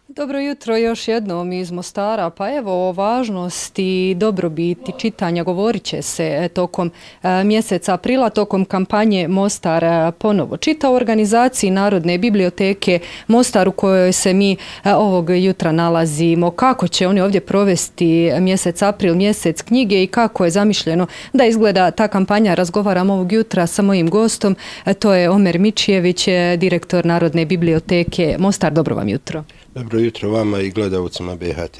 Dobro jutro još jednom iz Mostara. Pa evo o važnosti i dobrobiti čitanja govorit će se tokom mjeseca aprila, tokom kampanje Mostar ponovo čita u organizaciji Narodne biblioteke Mostar u kojoj se mi ovog jutra nalazimo. Kako će oni ovdje provesti mjesec april, mjesec knjige i kako je zamišljeno da izgleda ta kampanja, razgovaram ovog jutra sa mojim gostom. To je Omer Mičijević, direktor Narodne biblioteke Mostar. Dobro vam jutro. Dobro jutro vama i gledalcima BHT.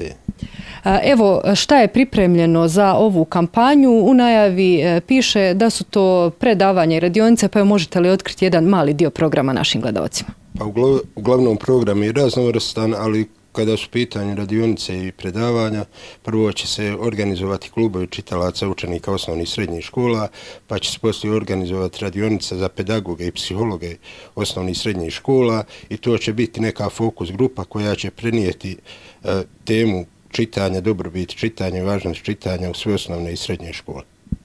Evo, šta je pripremljeno za ovu kampanju? U najavi piše da su to predavanja i radionice, pa možete li otkriti jedan mali dio programa našim gledalcima? Pa uglavnom program je raznovrstan, ali kada su pitanje radionice i predavanja, prvo će se organizovati klubovi čitalaca učenika osnovnih i srednjih škola, pa će se poslije organizovati radionica za pedagoge i psihologe osnovnih i srednjih škola i to će biti neka fokus grupa koja će prenijeti temu čitanja, dobrobit čitanja i važnost čitanja u sve osnovne i srednje škole.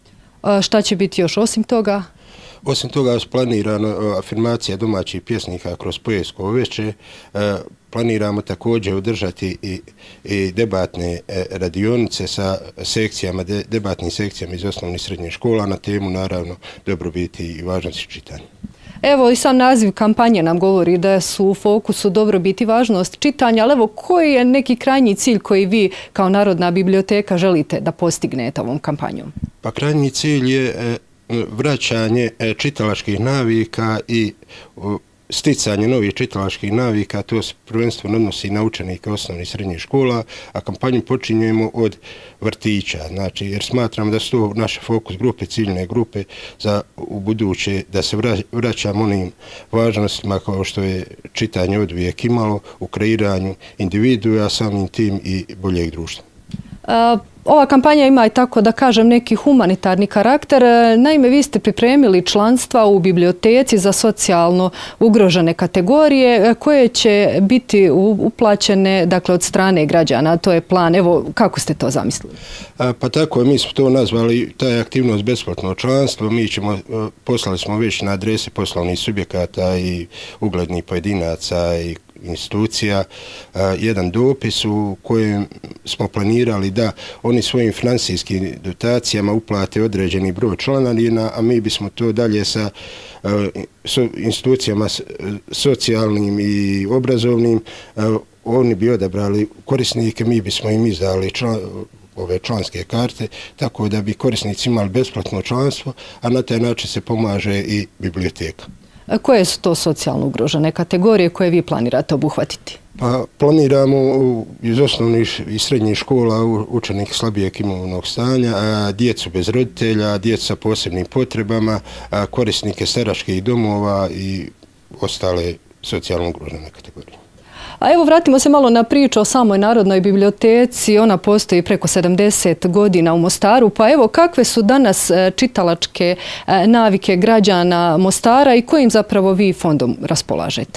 Šta će biti još osim toga? Osim toga je planirana afirmacija domaćih pjesnika kroz poetsko veče. Planiramo također održati i debatne radionice sa sekcijama, debatnim sekcijama iz osnovnih i srednjih škola na temu naravno dobrobiti i važnosti čitanja. Evo i sam naziv kampanje nam govori da su u fokusu dobrobit i važnost čitanja, ali evo koji je neki krajnji cilj koji vi kao Narodna biblioteka želite da postignete ovom kampanjom? Pa krajnji cilj je vraćanje čitalačkih navika i sticanje novih čitalačkih navika, to se prvenstveno odnosi na učenike osnovnih i srednjih škola, a kampanju počinjemo od vrtića, znači jer smatramo da su to naše fokus grupe, ciljne grupe za u buduće da se vraćamo onim važnostima kao što je čitanje odvijek imalo u kreiranju individua, samim tim i boljeg društva. Ova kampanja ima i tako da kažem neki humanitarni karakter. Naime, vi ste pripremili članstva u biblioteci za socijalno ugrožene kategorije koje će biti uplaćene dakle, od strane građana. To je plan. Evo, kako ste to zamislili? Pa tako, mi smo to nazvali, ta je aktivnost besplatno članstvo. Poslali smo već na adrese poslovnih subjekata i uglednih pojedinaca i institucija jedan dopis u kojem smo planirali da oni svojim financijskim dotacijama uplate određeni broj članarina, a mi bismo to dalje sa institucijama socijalnim i obrazovnim, oni bi odabrali korisnike, mi bismo im izdali ove članske karte, tako da bi korisnici imali besplatno članstvo, a na taj način se pomaže i biblioteka. Koje su to socijalno ugrožene kategorije koje vi planirate obuhvatiti? Pa planiramo iz osnovnih i srednjih škola učenike slabijeg imovnog stanja, djecu bez roditelja, djecu sa posebnim potrebama, korisnike staračkih domova i ostale socijalno ugrožene kategorije. A evo vratimo se malo na priču o samoj Narodnoj biblioteci. Ona postoji preko 70 godina u Mostaru. Pa evo kakve su danas čitalačke navike građana Mostara i kojim zapravo vi fondom raspolažete?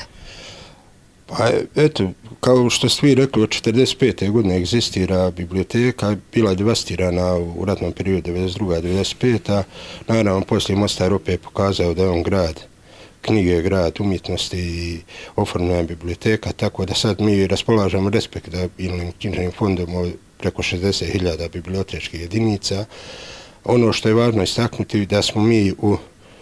Pa eto, kao što ste vi rekli, od 1945. godine egzistira biblioteka, bila je devastirana u ratnom periodu 1992-1995. Naravno, poslije Mostar opet pokazao da je on grad knjige, grad umjetnosti i oformljena biblioteka, tako da sad mi raspolažemo respektabilnim knjižnim fondom od preko 60.000 bibliotečkih jedinica. Ono što je važno istaknuti da smo mi u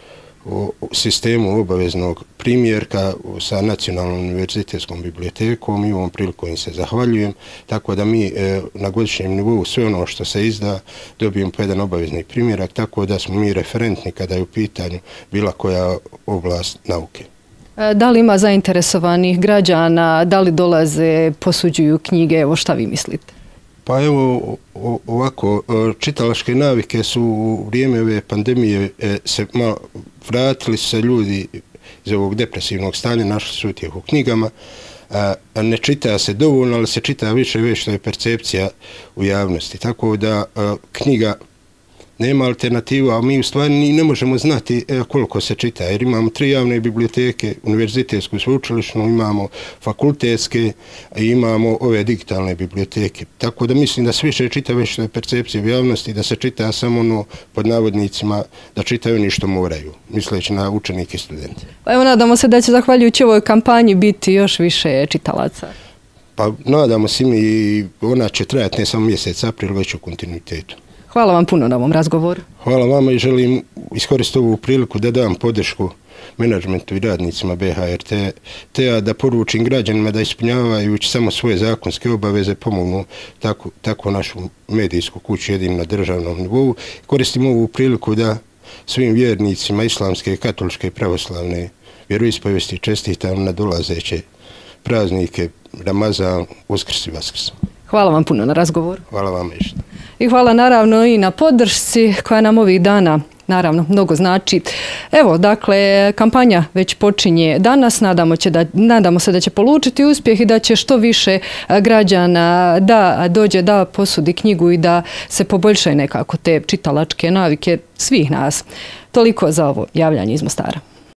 sistemu obaveznog primjerka sa Nacionalnom univerzitetskom bibliotekom i ovom prilikom im se zahvaljujem, tako da mi na godišnjem nivou sve ono što se izda dobijemo po jedan obavezni primjerak, tako da smo mi referentni kada je u pitanju bila koja oblast nauke. Da li ima zainteresovanih građana, da li dolaze, posuđuju knjige, evo šta vi mislite? Pa evo ovako, čitalačke navike su u vrijeme ove pandemije se malo vratili se ljudi iz ovog depresivnog stanja, našli su utjehu u knjigama. Ne čita se dovoljno, ali se čita više i više, što je percepcija u javnosti. Tako da knjiga nema alternativu, a mi u stvari ne možemo znati koliko se čita, jer imamo 3 javne biblioteke, univerzitetsku, sveučilišnu, imamo fakultetske i imamo ove digitalne biblioteke. Tako da mislim da se više čita već što je percepcija u javnosti, da se čita samo ono pod navodnicima, da čitaju oni što moraju, misleći na učenike i studente. Pa evo nadamo se da će zahvaljujući ovoj kampanji biti još više čitalaca. Pa nadamo se i ona će trajati ne samo mjesec april, već u kontinuitetu. Hvala vam puno na ovom razgovoru. Hvala vama i želim iskoristiti ovu priliku da dam podršku menadžmentu i radnicima BHRT-a, da poručim građanima da ispunjavajući samo svoje zakonske obaveze pomognu tako našu medijsku kuću jedino na državnom nivou. Koristim ovu priliku da svim vjernicima islamske, katoličke i pravoslavne vjeroispovijesti čestitam na dolazeće praznike Ramazan, Uskrs i Vaskrs. Hvala vam puno na razgovoru. Hvala vam išto. I hvala naravno i na podršci koja nam ovih dana naravno mnogo znači. Evo, dakle, kampanja već počinje danas, nadamo se da će polučiti uspjeh i da će što više građana da dođe da posudi knjigu i da se poboljšaju nekako te čitalačke navike svih nas. Toliko za ovo javljanje iz Mostara.